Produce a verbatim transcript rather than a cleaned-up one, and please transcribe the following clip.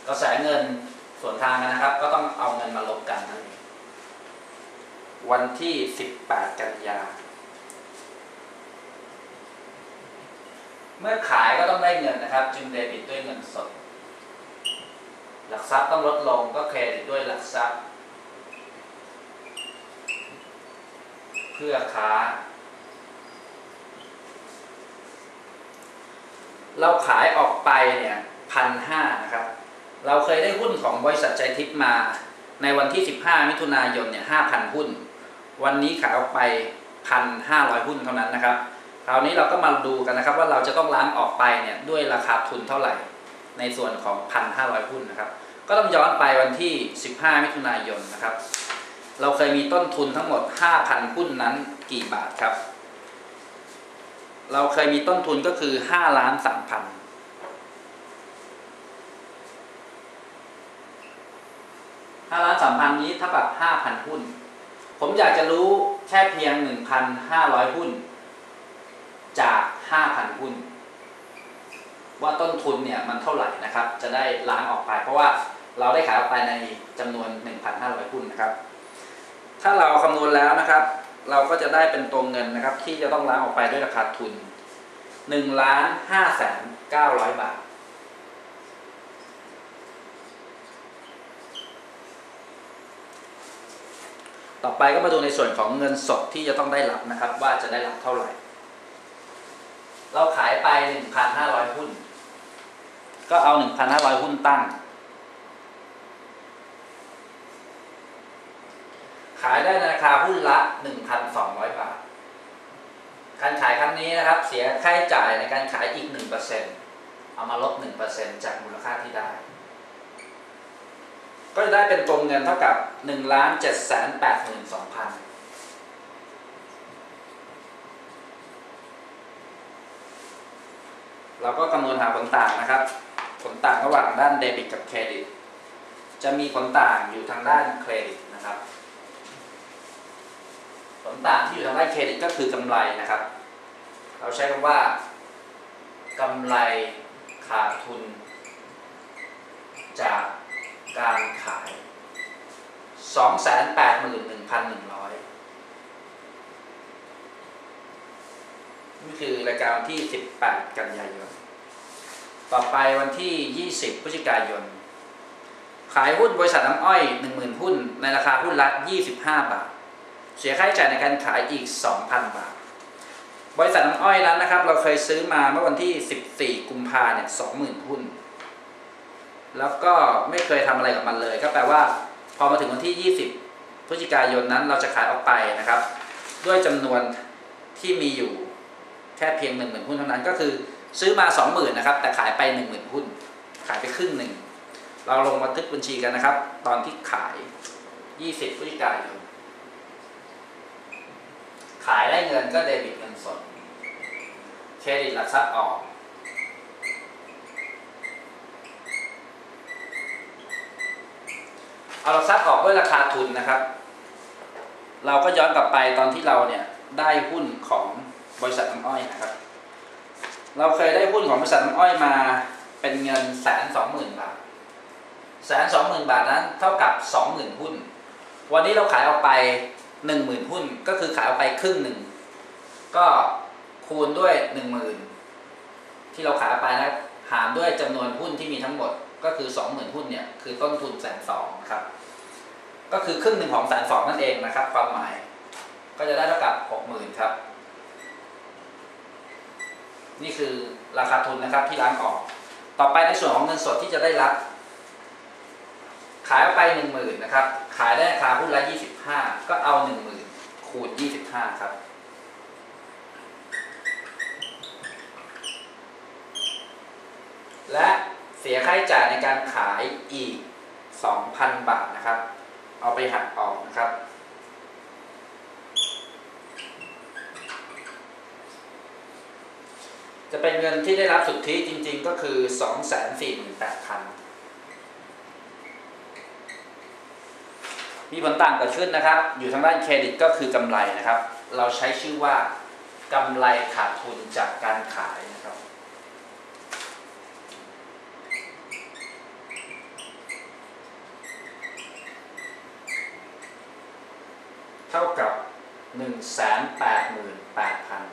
กระแสเงินส่วนทางกันนะครับก็ต้องเอาเงินมาลบกันนั่นเองวันที่สิบแปดกันยาเมื่อขายก็ต้องได้เงินนะครับจึงเดบิตด้วยเงินสดหลักทรัพย์ต้องลดลงก็เครดิตด้วยหลักทรัพย์เพื่อค้าเราขายออกไปเนี่ยพันห้านะครับเราเคยได้หุ้นของบริษัทใจทิพย์มาในวันที่สิบห้ามิถุนายนเนี่ยห้าพันหุ้นวันนี้ขายออกไป หนึ่งพันห้าร้อย หุ้นเท่านั้นนะครับคราวนี้เราก็มาดูกันนะครับว่าเราจะต้องล้างออกไปเนี่ยด้วยราคาทุนเท่าไหร่ในส่วนของ หนึ่งพันห้าร้อย หุ้นนะครับก็ต้องย้อนไปวันที่สิบห้ามิถุนายนนะครับเราเคยมีต้นทุนทั้งหมด ห้าพัน หุ้นนั้นกี่บาทครับเราเคยมีต้นทุนก็คือห้าล้านสามพันห้าล้านสามพันนี้เท่ากับ ห้าพัน หุ้นผมอยากจะรู้แค่เพียง หนึ่งพันห้าร้อย หุ้นจาก ห้าพัน หุ้นว่าต้นทุนเนี่ยมันเท่าไหร่นะครับจะได้ล้างออกไปเพราะว่าเราได้ขายออกไปในจำนวน หนึ่งพันห้าร้อย หุ้นนะครับถ้าเราคำนวณแล้วนะครับเราก็จะได้เป็นตัวเงินนะครับที่จะต้องล้างออกไปด้วยราคาทุน หนึ่งล้านห้าแสนเก้าร้อย บาทต่อไปก็มาดูในส่วนของเงินสดที่จะต้องได้รับนะครับว่าจะได้รับเท่าไหร่เราขายไป หนึ่งพันห้าร้อย หุ้นก็เอา หนึ่งพันห้าร้อย หุ้นตั้งขายได้ในราคาหุ้นละ หนึ่งพันสองร้อย บาทการขายครั้งนี้นะครับเสียค่าใช้จ่ายในการขายอีก หนึ่งเปอร์เซ็นต์ เอามาลบ หนึ่งเปอร์เซ็นต์ จากมูลค่าที่ได้ก็จะได้เป็นตัวเงินเท่ากับ หนึ่งล้านเจ็ดแสนแปดหมื่นสองพัน เราก็คำนวณหาผลต่างนะครับผลต่างระหว่างด้านเดบิตกับเครดิตจะมีผลต่างอยู่ทางด้านเครดิตนะครับผลต่างที่อยู่ทางด้านเครดิตก็คือกำไรนะครับเราใช้คำว่ากำไรขาดทุนจากการขาย สองแสนแปดหมื่นหนึ่งพันหนึ่งร้อย นี่คือรายการวันที่สิบแปดกันยายนต่อไปวันที่ยี่สิบพฤศจิกายนขายหุ้นบริษัทน้ำอ้อย หนึ่งหมื่น หุ้นในราคาหุ้นละยี่สิบห้าบาทเสียค่าใช้จ่ายในการขายอีก สองพัน บาทบริษัทน้ำอ้อยนั้นนะครับเราเคยซื้อมาเมื่อวันที่สิบสี่กุมภาพันธ์เนี่ย สองหมื่น หุ้นแล้วก็ไม่เคยทำอะไรกับมันเลยก็แปลว่าพอมาถึงวันที่ยี่สิบพฤศจิกายนนั้นเราจะขายออกไปนะครับด้วยจำนวนที่มีอยู่แค่เพียง หนึ่งหมื่น หุ้นเท่านั้นก็คือซื้อมา สองหมื่น นะครับแต่ขายไป หนึ่งหมื่น หุ้นขายไปครึ่งหนึ่งเราลงบันทึกบัญชีกันนะครับตอนที่ขายยี่สิบพฤศจิกายนขายได้เงินก็เดบิตเงินสดเครดิตหลักทรัพย์ออกเอาหลักทรัพย์ออกด้วยราคาทุนนะครับเราก็ย้อนกลับไปตอนที่เราเนี่ยได้หุ้นของบริษัทน้ำอ้อยนะครับเราเคยได้หุ้นของบริษัทน้ำอ้อยมาเป็นเงิน หนึ่งแสนสองหมื่น บาท หนึ่งแสนสองหมื่น บาทนั้นเท่ากับ สองหมื่น หุ้นวันนี้เราขายออกไป หนึ่งหมื่น หุ้นก็คือขายออกไปครึ่งหนึ่งก็คูณด้วย หนึ่งหมื่น ที่เราขายไปนะหารด้วยจำนวนหุ้นที่มีทั้งหมดก็คือ สองหมื่น หุ้นเนี่ยคือต้นทุน หนึ่งแสนสองหมื่น นะครับก็คือครึ่งหนึ่งของ หนึ่งแสนสองหมื่น นั่นเองนะครับความหมายก็จะได้เท่ากับ หกหมื่น ครับนี่คือราคาทุนนะครับที่ล้างออกต่อไปในส่วนของเงินสดที่จะได้รับขายออกไป หนึ่งหมื่น นะครับขายได้ราคาหุ้นละยี่สิบห้าก็เอา หนึ่งหมื่น คูณยี่สิบห้าครับและเสียค่าใช้จ่ายในการขายอีก สองพัน บาทนะครับเอาไปหักออกนะครับจะเป็นเงินที่ได้รับสุทธิจริงๆก็คือ สองแสนสี่หมื่นแปดพัน มีผลต่างเกิดขึ้นนะครับอยู่ทางด้านเครดิตก็คือกำไรนะครับเราใช้ชื่อว่ากำไรขาดทุนจากการขายนะครับเท่ากับ หนึ่งแสนแปดหมื่นแปดพัน